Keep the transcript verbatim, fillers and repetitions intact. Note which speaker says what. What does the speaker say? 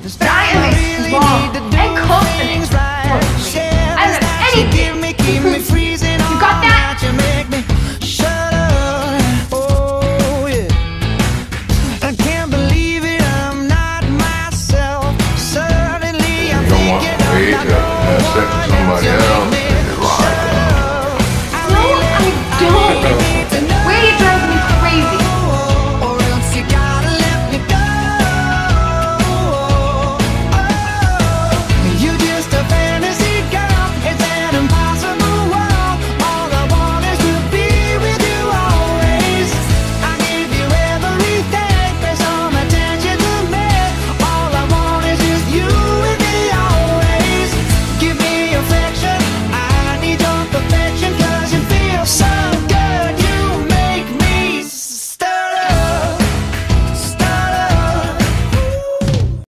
Speaker 1: I am a strong and confident person. I don't have anything to prove to you. You got that?
Speaker 2: You don't want Wade to have sex with somebody else.